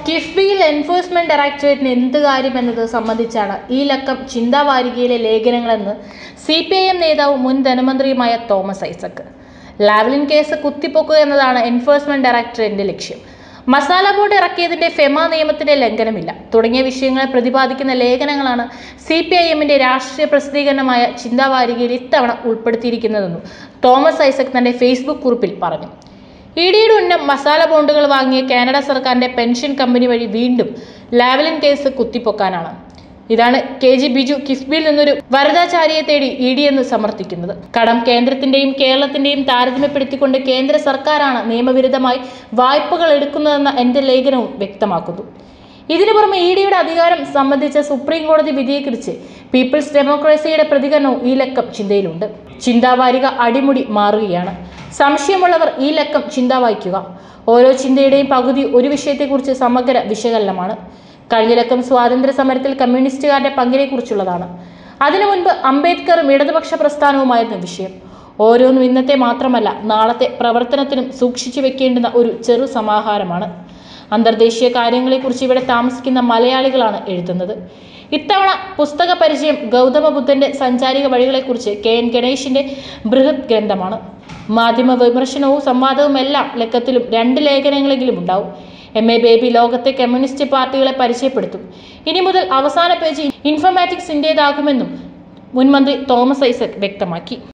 കിഫ്ബിയിൽ enforcement ഡയറക്ടറേറ്റിന് എന്ത് കാര്യമെന്നത് സംബന്ധിച്ചാണ് ഈ ലക്കം ചിന്താവാരികയിലെ ലേഖനങ്ങളെന്ന് CPIM നേതാവും മുൻ ധനമന്ത്രിയുമായ തോമസ് ഐസക്. ലാവ്ലിൻ കേസ് കുത്തിപ്പൊക്കുക എന്നതാണ് എൻഫോഴ്സ്മെന്റ് ഡയറക്ടറേറ്റിന്റെ ലക്ഷ്യം. മസാല ബോർഡ് ഇറക്കിയതിന്റെ ഫെമ നിയമത്തിന്റെ ലംഘനമില്ല തുടങ്ങിയ വിഷയങ്ങളെ പ്രതിപാദിക്കുന്ന ലേഖനങ്ങളാണ് CPIMന്റെ രാഷ്ട്രീയ പ്രസിദ്ധീകരണമായ ചിന്താവാരികയിൽ ഇത്തവണ ഉൾപ്പെടുത്തിയിരിക്കുന്നതെന്നും തോമസ് ഐസക് തന്റെ ഫേസ്ബുക്ക് കുറിപ്പിൽ പറഞ്ഞു. ഇഡിയുടെ ഉന്നം മസാല ബോണ്ടുകൾ വാങ്ങിയ കാനഡ സർക്കാരിന്റെ പെൻഷൻ കമ്പനി വഴി വീണ്ടും ലാവ്ലിൻ കേസ് കുത്തിപ്പൊക്കാനാണ്. ഇതാണ് KG ബിജു കിഫ്ബിയിൽ നിന്നൊരു വരദാചാരിയെ തേടി ഇഡി എന്ന് സമർത്ഥിക്കുന്നത്. കടം കേന്ദ്രത്തിന്റെയും കേരളത്തിന്റെയും താരതമ്യപ്പെടുത്തിക്കൊണ്ട് കേന്ദ്ര സർക്കാരാണ് നിയമവിരുദ്ധമായി വായ്പകൾ എടുക്കുന്നതെന്ന എന്റെ ലേഖനവും വ്യക്തമാക്കുന്നു. ഇതിനു പുറമെ ഇഡിയുടെ അധികാരം സംബന്ധിച്ച സുപ്രീം കോടതി വിധിയെക്കുറിച്ച് പീപ്പിൾസ് ഡെമോക്രസിയുടെ പ്രതികരണവും ഈ ലക്കം ചിന്തയിലുണ്ട്. ചിന്താവാരിക അടിമുടി മാറുകയാണ്. സംശയമുള്ളവർ ഈ ലക്കം ചിന്ത വായിക്കുക. ഓരോ ചിന്തയുടെയും പകുതി ഒരു വിഷയത്തെക്കുറിച്ച് സമഗ്ര വിശകലനമാണ്. കഴിഞ്ഞ ലക്കം സ്വാതന്ത്ര്യ സമരത്തിൽ കമ്മ്യൂണിസ്റ്റുകാരുടെ പങ്കിനെക്കുറിച്ചുള്ളതാണ്. അതിനു മുൻപ് അംബേദ്കറും ഇടതുപക്ഷ പ്രസ്ഥാനവുമായിരുന്നു വിഷയം. ഓരോന്നും ഇന്നത്തെ മാത്രമല്ല നാളത്തെ പ്രവർത്തനത്തിനും സൂക്ഷിച്ചു വെക്കേണ്ടുന്ന ഒരു ചെറു സമാഹാരമാണ്. അന്തർദേശീയ കാര്യങ്ങളെക്കുറിച്ച് ഇവിടെ താമസിക്കുന്ന മലയാളികളാണ് എഴുതുന്നത്. ഇത്തവണ പുസ്തക പരിചയം ഗൗതമ ബുദ്ധന്റെ സഞ്ചാരിക വഴികളെക്കുറിച്ച് KN ഗണേഷിന്റെ ബൃഹത് ഗ്രന്ഥമാണ്. മാധ്യമ വിമർശനവും സംവാദവും എല്ലാം ലക്കത്തിലും 2 ലേഖനങ്ങളെങ്കിലും ഉണ്ടാവും. MA ബേബി ലോകത്തെ കമ്മ്യൂണിസ്റ്റ് പാർട്ടികളെ പരിചയപ്പെടുത്തും. ഇനി മുതൽ അവസാന പേജ് ഇൻഫോർമാറ്റിക്സിൻ്റെതാകുമെന്നും മുൻമന്ത്രി തോമസ് ഐസക് വ്യക്തമാക്കി.